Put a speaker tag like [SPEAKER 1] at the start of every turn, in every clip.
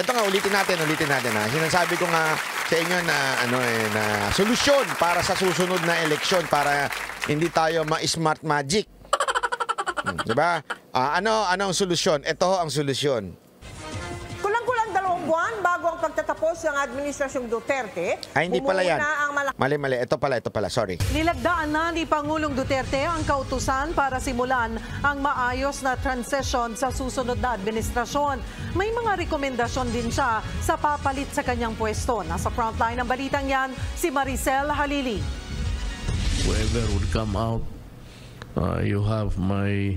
[SPEAKER 1] Ito nga, ulitin natin ha. Sinasabi ko nga sa inyo na na solusyon para sa susunod na eleksyon para hindi tayo ma-smart magic. 'Di ba? Ano ang solusyon? Ito ang solusyon.
[SPEAKER 2] Kulang-kulang 2 buwan bago ang pagtatapos ng Administrasyong Duterte.
[SPEAKER 1] Ay, hindi pala yan.
[SPEAKER 2] Ang
[SPEAKER 1] Mali. Ito pala. Sorry.
[SPEAKER 3] Nilagdaan na ni Pangulong Duterte ang kautusan para simulan ang maayos na transition sa susunod na administrasyon. May mga rekomendasyon din siya sa papalit sa kanyang pwesto. Nasa frontline ng balitang yan, si Maricel Halili.
[SPEAKER 4] Whoever would come out, you have my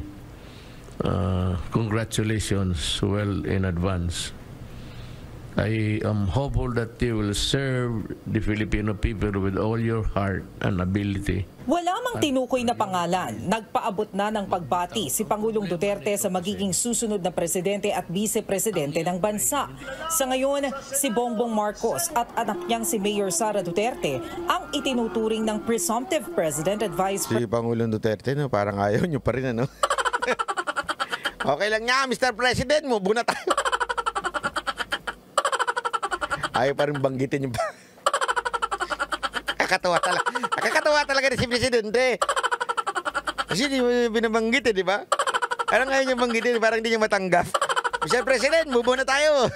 [SPEAKER 4] congratulations well in advance. I am hopeful that you will serve the Filipino people with all your heart and ability.
[SPEAKER 5] Wala mang tinukoy na pangalan, nagpaabot na ng pagbati si Pangulong Duterte sa magiging susunod na presidente at vice-presidente ng bansa. Sa ngayon, si Bongbong Marcos at anak niyang si Mayor Sara Duterte ang itinuturing ng presumptive president at vice-president.
[SPEAKER 1] Si Pangulong Duterte, no, parang ayaw nyo pa rin, ano? Okay lang niya, Mr. President, mubo na tayo. Ayaw pa rin banggitin yung... Kakatawa talaga rin si Presidente. Kasi hindi mo binabanggit di ba? Parang ayaw niya banggitin, parang hindi niya matanggap. Mr. President, mubo na tayo.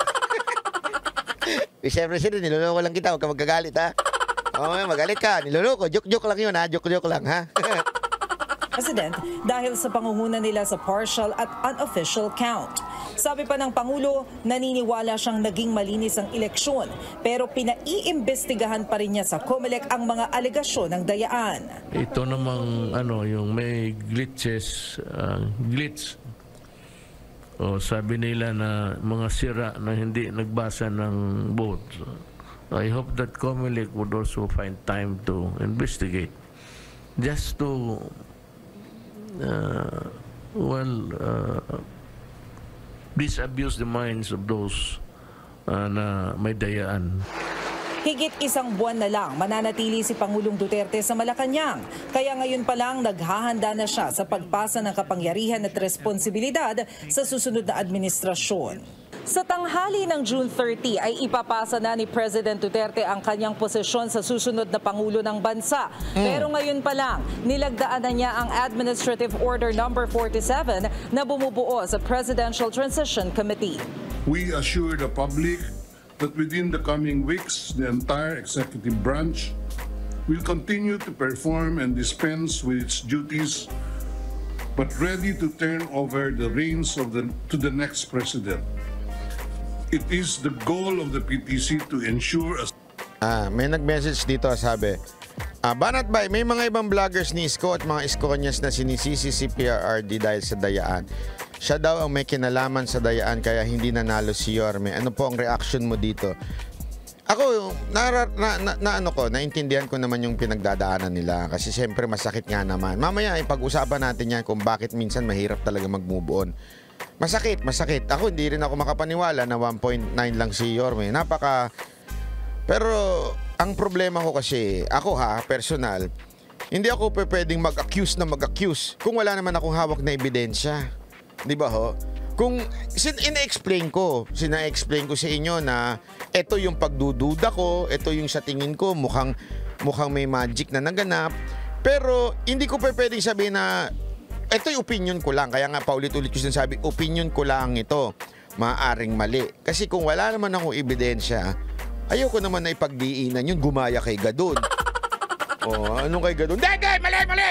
[SPEAKER 1] Mr. President, niloloko lang kita, huwag ka magkagalit, ha? Oo, magalit ka, niloloko. Joke-joke lang yun, ha? Joke-joke lang, ha?
[SPEAKER 5] President dahil sa pangunguna nila sa partial at unofficial count. Sabi pa ng Pangulo, naniniwala siyang naging malinis ang eleksyon pero pinaiimbestigahan pa rin niya sa COMELEC ang mga alegasyon ng dayaan.
[SPEAKER 4] Ito namang yung may glitch. Sabi nila na mga sira na hindi nagbasa ng vote. I hope that COMELEC would also find time to investigate just to disabuse the minds of those na may dayaan.
[SPEAKER 5] Higit 1 buwan na lang mananatili si Pangulong Duterte sa Malacanang. Kaya ngayon pa lang naghahanda na siya sa pagpasa ng kapangyarihan at responsibilidad sa susunod na administrasyon. Sa tanghali ng June 30 ay ipapasa na ni President Duterte ang kanyang posisyon sa susunod na Pangulo ng bansa. Pero ngayon pa lang, nilagdaan na niya ang Administrative Order No. 47 na bumubuo sa Presidential Transition Committee.
[SPEAKER 6] We assure the public that within the coming weeks, the entire executive branch will continue to perform and dispense with its duties, but ready to turn over the reins to the next president. It is the goal of the PTC to ensure
[SPEAKER 1] may nag-message dito, sabi, Banat Bay, may mga ibang vloggers ni Isko at mga Iskonyas na sinisisi si PRRD dahil sa dayaan. Siya daw ang may kinalaman sa dayaan kaya hindi nanalo si Yorme. Ano po ang reaction mo dito? Ako, naintindihan ko naman yung pinagdadaanan nila kasi siyempre masakit nga naman. Mamaya ipag-usapan natin yan kung bakit minsan mahirap talaga mag-move on. Masakit. Ako, hindi rin ako makapaniwala na 1.9 lang si Yorme. Pero, ang problema ko kasi, ako personal, hindi ako pwedeng mag-accuse kung wala naman akong hawak na ebidensya. Di ba ho? Kung ina-explain ko sa inyo na ito yung pagdududa ko, ito yung sa tingin ko, mukhang may magic na naganap. Pero, hindi ko pwedeng sabihin na ito yung opinion ko lang. Kaya nga paulit-ulit ko sinasabi, opinion ko lang ito. Maaaring mali. Kasi kung wala naman akong ebidensya, ayoko naman na ipagdiinan yun, gumaya kay Gadon. Anong kay Gadon? Hindi! Mali!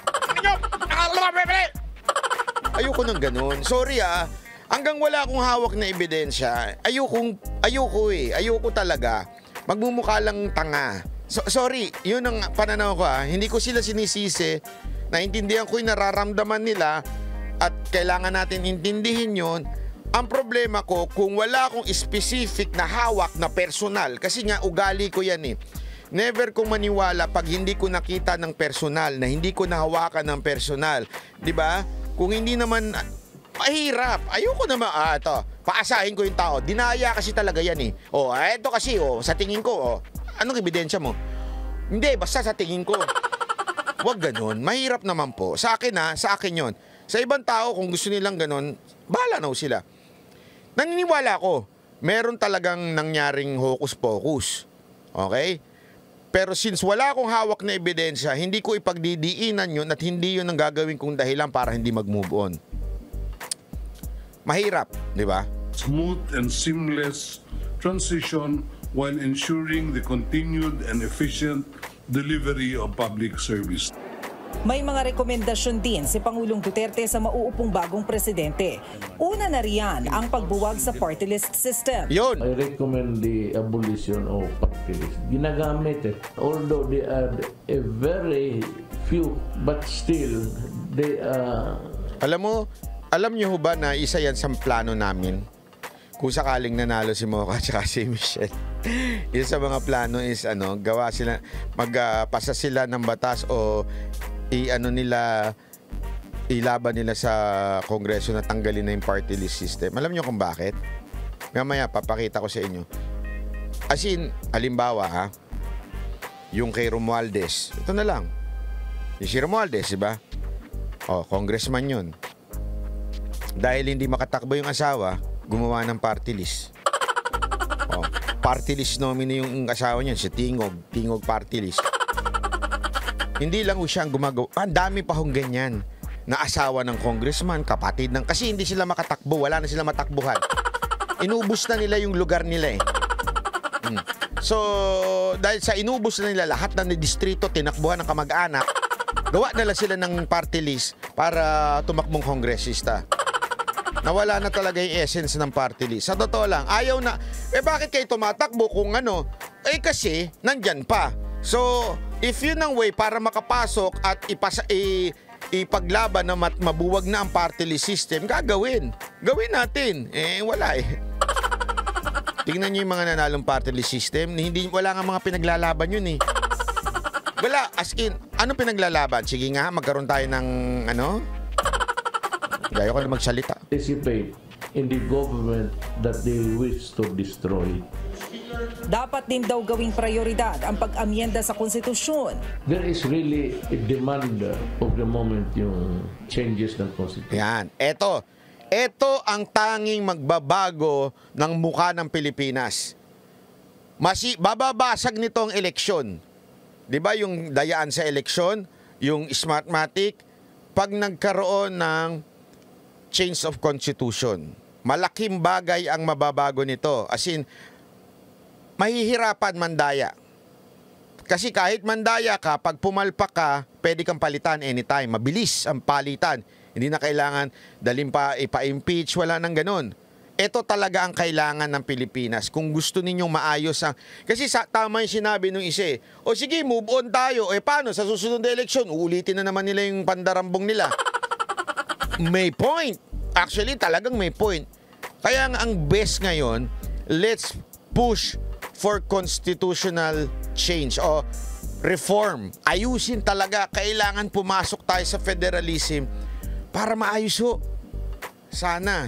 [SPEAKER 1] Ayoko nang ganun. Sorry hanggang wala akong hawak na ebidensya, ayoko talaga. Magmumukha lang tanga. Sorry, yun ang pananaw ko Hindi ko sila sinisisi. Naintindihan ko yung nararamdaman nila at kailangan natin intindihin yun. Ang problema ko, kung wala akong specific na hawak na personal, kasi nga ugali ko yan Never kong maniwala pag hindi ko nakita ng personal, na hindi ko nahawakan ng personal. Diba? Kung hindi naman, mahirap. Ayoko naman, paasahin ko yung tao. Dinaya kasi talaga yan eto kasi, sa tingin ko, anong ebidensya mo? Hindi, basta sa tingin ko. Huwag ganun. Mahirap naman po. Sa akin sa akin yon. Sa ibang tao, kung gusto nilang ganun, bahala na sila. Naniniwala ako. meron talagang nangyaring hocus-pocus. Okay? Pero since wala akong hawak na ebidensya, hindi ko ipagdidiinan yun at hindi yun ang gagawin kong dahilan para hindi mag-move on. Mahirap, di ba?
[SPEAKER 6] Smooth and seamless transition while ensuring the continued and efficient delivery of public service.
[SPEAKER 5] May mga rekomendasyon din si Pangulong Duterte sa mauupong bagong presidente. Una na riyan ang pagbuwag sa party list system.
[SPEAKER 1] Yun.
[SPEAKER 4] I recommend the abolition of party list. Ginagamit eh. Although they are a very few, but still, they are...
[SPEAKER 1] Alam niyo ba na isa yan sa plano namin? Kung sakaling nanalo si Mocha at si Michelle. Isa sa mga plano is gawa sila, magpasa sila ng batas o ilaban nila sa Kongreso na tanggalin na yung party list system. Alam niyo kung bakit? Mamaya papakita ko sa inyo. As in, halimbawa yung kay Romualdez. Ito na lang. Yung si Romualdez, diba? Congressman yun. Dahil hindi makatakbo yung asawa, gumawa ng party list. Party list nominee yung asawa niya, si Tingog party list. Hindi lang siya ang gumagawa. Ang dami pa hong ganyan na asawa ng congressman, kapatid ng... Kasi hindi sila makatakbo, wala na sila matakbuhan. Inubos na nila yung lugar nila eh. So, dahil sa inubos na nila lahat ng distrito, tinakbuhan ng kamag-anak, gawa nila sila ng party list para tumakbong kongresista. Nawala na talaga yung essence ng party list. Sa totoo lang, ayaw na. Bakit kayo tumatakbo kung kasi, nandyan pa. So, if yun ang way para makapasok at ipaglaban na mabuwag na ang party list system, gagawin. Gawin natin. Wala eh. Tingnan nyo yung mga nanalong party list system. Wala nga mga pinaglalaban yun eh. Wala. As in, ano pinaglalaban? Sige nga, magkaroon tayo ng Gaya ko na magsalita.
[SPEAKER 4] Participate in the government that they wish to destroy.
[SPEAKER 5] Dapat din daw gawing prioridad ang pag-amyenda sa konstitusyon.
[SPEAKER 4] There is really a demand of the moment yung changes ng konstitusyon.
[SPEAKER 1] Yan. Ito ang tanging magbabago ng mukha ng Pilipinas. Bababasag nito ang eleksyon. Di ba yung dayaan sa eleksyon, yung Smartmatic, pag nagkaroon ng change of constitution, malaking bagay ang mababago nito. As in, mahihirapan mandaya. Kasi kahit mandaya ka, pag pumalpak ka, pwede kang palitan anytime. Mabilis ang palitan. Hindi na kailangan dalhin pa, ipa-impeach, wala nang ganun. Ito talaga ang kailangan ng Pilipinas. Kung gusto ninyong maayos ang... Kasi tama yung sinabi nung isa eh. O sige, move on tayo. Paano? Sa susunod na eleksyon, uulitin na naman nila yung pandarambong nila. May point. Actually, talagang may point. Kaya ang best ngayon, let's push for constitutional change o reform. Ayusin talaga. Kailangan pumasok tayo sa federalism para maayos ho. Sana.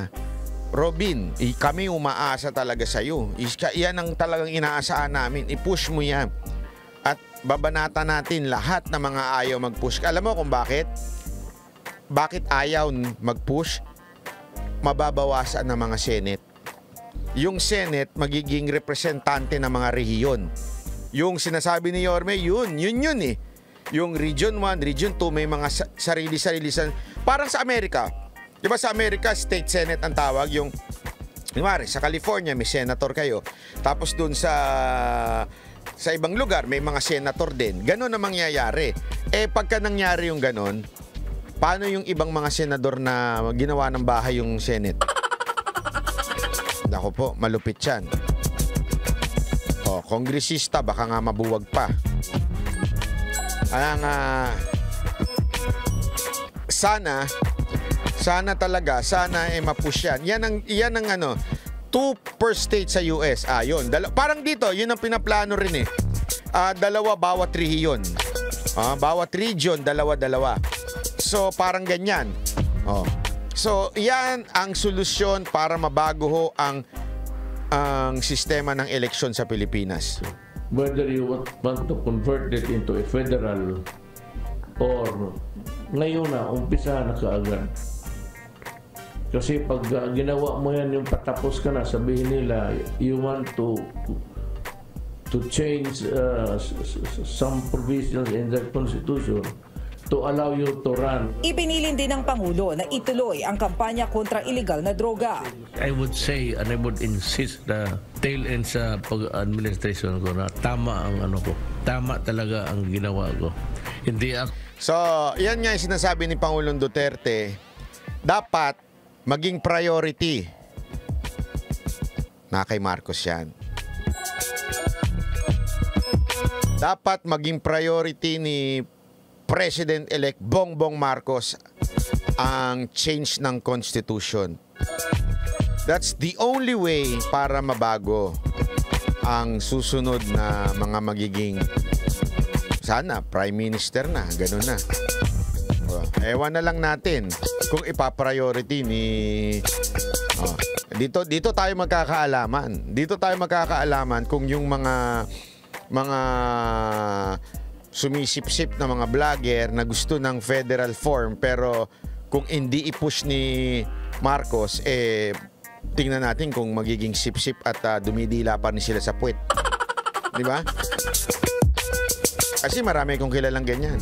[SPEAKER 1] Robin, kami umaasa talaga sa iyo. Yan ang talagang inaasahan namin. I-push mo yan. At babanata natin lahat ng mga ayaw mag-push. Alam mo kung bakit? Bakit ayaw mag-push? Mababawasan ng mga Senate. Yung Senate, magiging representante ng mga rehiyon. Yung sinasabi ni Yorme, yun eh. Yung Region 1, Region 2, may mga sarili-sarili. Parang sa Amerika. Diba sa Amerika, State Senate ang tawag. Yung, sa California, may senator kayo. Tapos dun sa ibang lugar, may mga senator din. Ganon ang mangyayari. Pagka nangyari yung ganon, paano yung ibang mga senador na ginawa ng bahay yung Senate? Nako po, malupit yan. Kongresista, baka nga mabuwag pa. Sana talaga, mapush yan. Yan ang 2 per state sa US. Yun. Parang dito, yun ang pinaplano rin eh. 2 bawat rehiyon. Bawat region, 2. So, parang ganyan. So, yan ang solusyon para mabago ho ang sistema ng eleksyon sa Pilipinas.
[SPEAKER 4] Whether you want to convert it into a federal or ngayon na, umpisa na kaagad. Kasi pag ginawa mo yan, yung patapos ka na, sabihin nila, you want to change some provisions in the Constitution to allow you to run.
[SPEAKER 5] Ipinilin din ng Pangulo na ituloy ang kampanya kontra illegal na droga.
[SPEAKER 4] I would say and I would insist na tail end sa pag-administration ko na tama ang ano ko. Tama talaga ang ginawa ko. Hindi ako.
[SPEAKER 1] So, yan nga yung sinasabi ni Pangulong Duterte. Dapat maging priority na kay Marcos yan. Dapat maging priority ni President-elect Bongbong Marcos ang change ng Constitution. That's the only way para mabago ang susunod na mga magiging sana Prime Minister na, ganun na. Ewan na lang natin kung ipa-priority ni dito tayo magkakaalaman. Dito tayo magkakaalaman kung yung mga sumisip-sip na mga vlogger na gusto ng federal form pero kung hindi i-push ni Marcos, tingnan natin kung magiging sip-sip at dumidila pa rin sila sa puwet. Di ba? Kasi marami kong kilalang ganyan.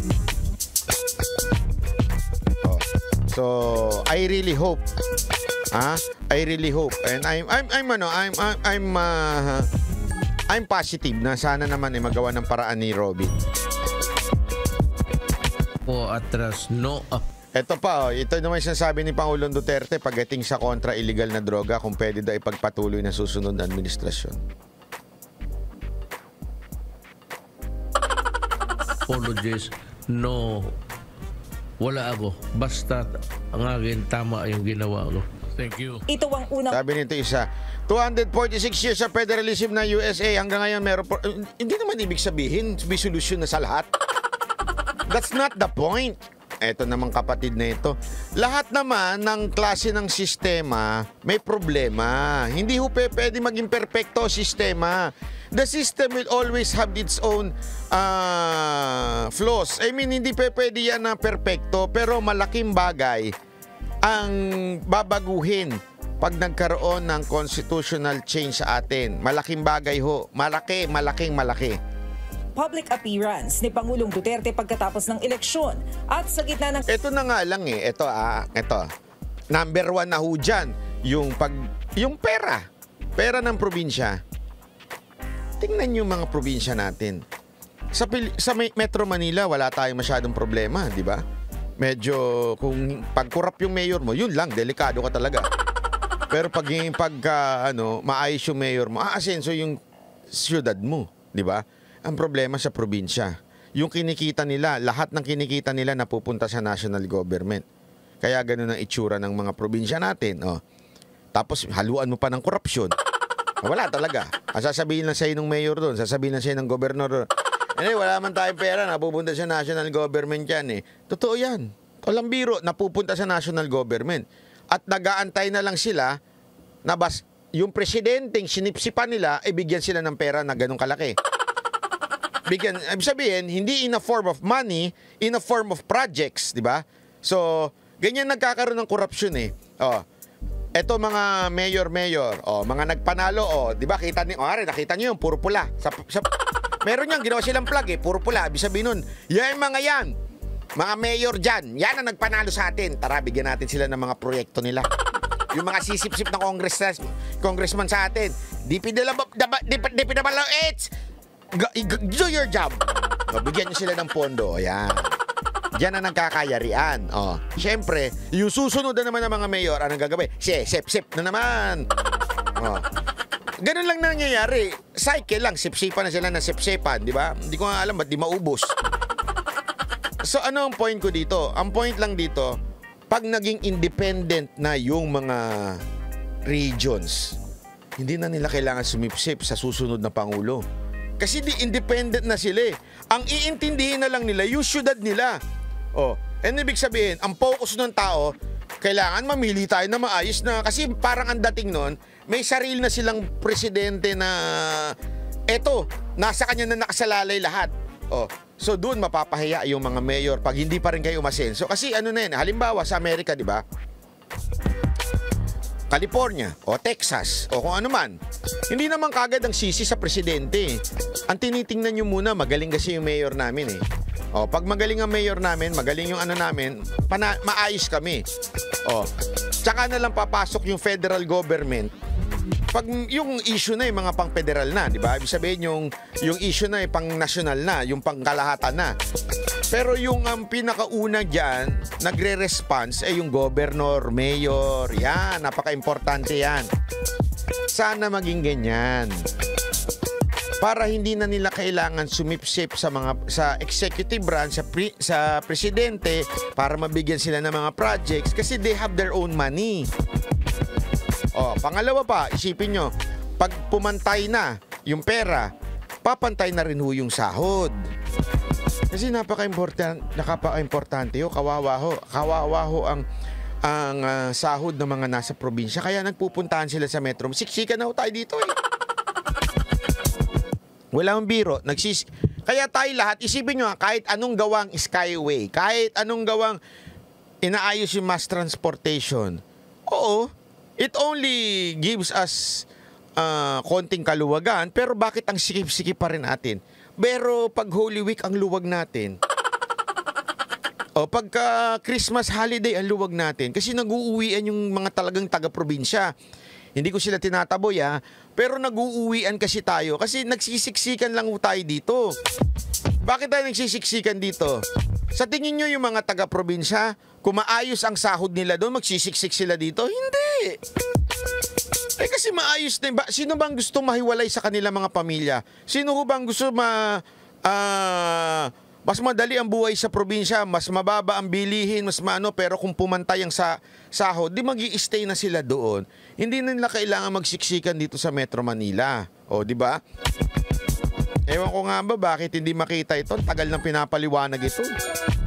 [SPEAKER 1] So, I really hope. I really hope. And I'm positive na sana naman magawa ng paraan ni Robin.
[SPEAKER 4] Atras, no.
[SPEAKER 1] Ito pa, ito naman sinasabi ni Pangulong Duterte pagdating sa kontra illegal na droga kung pwede daw ipagpatuloy na susunod na administrasyon.
[SPEAKER 4] Apologies, no. Wala ako. Basta ang akin tama yung ginawa ko. Thank you.
[SPEAKER 5] Ito ang unang...
[SPEAKER 1] Sabi nito isa, 246 years sa federalism na USA, hanggang ngayon meron po... Hindi naman ibig sabihin, may solusyon na sa lahat. That's not the point. Eto namang kapatid na ito. Lahat naman ng klase ng sistema may problema. Hindi ho pwede maging perfecto sistema. The system will always have its own flaws. I mean, hindi pwede yan na perfecto, pero malaking bagay ang babaguhin pag nagkaroon ng constitutional change sa atin. Malaking bagay ho. Malaki.
[SPEAKER 5] Public appearance ni Pangulong Duterte pagkatapos ng eleksyon at sa gitna ng...
[SPEAKER 1] Ito na nga lang Ito. Number 1 na ho dyan. Yung pera. Pera ng probinsya. Tingnan yung mga probinsya natin. Sa Metro Manila, wala tayong masyadong problema, di ba? Medyo, kung pag-corrupt yung mayor mo, yun lang, delikado ka talaga. Pero pag maayos yung mayor mo, aasenso yung siyudad mo, di ba? Ang problema sa probinsya, yung kinikita nila, lahat ng kinikita nila napupunta sa national government. Kaya ganun ang itsura ng mga probinsya natin. Tapos haluan mo pa ng korupsyon. Wala talaga. Sasabihin lang sa'yo ng mayor doon, sasabihin lang sa'yo ng gobernador doon. Wala man tayong pera, napupunta sa national government yan . Totoo yan. Walang biro, napupunta sa national government. At nag-aantay na lang sila na yung presidenteng sinipsipan nila, bigyan sila ng pera na ganun kalaki. Ibig sabihin, hindi in a form of money, in a form of projects, di ba? So, ganyan nagkakaroon ng korupsyon . Eto mga mayor, mga nagpanalo, di ba? Nakita niyo yung puro pula. Meron yan, ginawa silang plug puro pula. Ibig sabihin nun, yan mga yan, mga mayor dyan, yan ang nagpanalo sa atin. Tara, bigyan natin sila ng mga proyekto nila. Yung mga sisip-sip na congressman sa atin, do your job. Bigyan nyo sila ng pondo. Ayan. Diyan na nagkakayarian. Siyempre, yung susunod na naman ng mga mayor, anong gagawin? Sip na naman. Ganun lang nangyayari. Cycle lang. Sip-sipan na sila ng sip-sipan. Di ba? Hindi ko nga alam ba't di maubos. So, ano ang point ko dito? Ang point lang dito, pag naging independent na yung mga regions, hindi na nila kailangan sumipsip sa susunod na Pangulo. Kasi di independent na sila . Ang iintindihin na lang nila, yung syudad nila. And ibig sabihin, ang focus ng tao, kailangan mamili tayo na maayos na. Kasi parang ang dating nun, may sarili na silang presidente na nasa kanya na nakasalalay lahat. So doon mapapahiya yung mga mayor pag hindi pa rin kayo umasenso. Kasi halimbawa sa Amerika, di ba? California o Texas o kung ano man. Hindi naman kagad ang sisi sa presidente. Ang tinitingnan nyo muna, magaling kasi yung mayor namin eh. O, pag magaling ang mayor namin, magaling yung ano namin, maayos kami. O, tsaka na lang papasok yung federal government. Pag yung issue na yung mga pang-federal na, di ba? Ibig sabihin yung issue na yung pang-national na, yung pang-kalahatan na. Pero yung pinakauna dyan, nagre-response ay yung governor, mayor, yan, napaka-importante yan. Sana maging ganyan. Para hindi na nila kailangan sumipsip sa executive branch, sa presidente, para mabigyan sila ng mga projects kasi they have their own money. O, pangalawa pa, isipin nyo, pag pumantay na yung pera, papantay na rin ho yung sahod. Kasi napaka-importante ho, kawawa ho ang sahod ng mga nasa probinsya. Kaya nagpupuntahan sila sa metro. Siksikan na ho tayo dito eh. Walang biro. Kaya tayo lahat, isipin nyo kahit anong gawang skyway, kahit anong gawang inaayos yung mass transportation. Oo, it only gives us konting kaluwagan, pero bakit ang sikip-sikip pa rin natin? Pero pag Holy Week ang luwag natin. O pagka Christmas holiday ang luwag natin. Kasi nag-uuwian yung mga talagang taga-probinsya. Hindi ko sila tinataboy pero nag-uuwian kasi tayo. Kasi nagsisiksikan lang tayo dito. Bakit tayo nagsisiksikan dito? Sa tingin nyo yung mga taga-probinsya, kung maayos ang sahod nila doon, magsisiksik sila dito? Hindi. Kasi maayos na. Sino bang gusto mahiwalay sa kanilang mga pamilya? Sino bang gusto mas madali ang buhay sa probinsya, mas mababa ang bilihin, mas pero kung pumantay ang sahod, di magi-stay na sila doon. Hindi na nila kailangan magsiksikan dito sa Metro Manila. O, di ba? Ewan ko nga ba bakit hindi makita ito. Tagal nang pinapaliwanag ito.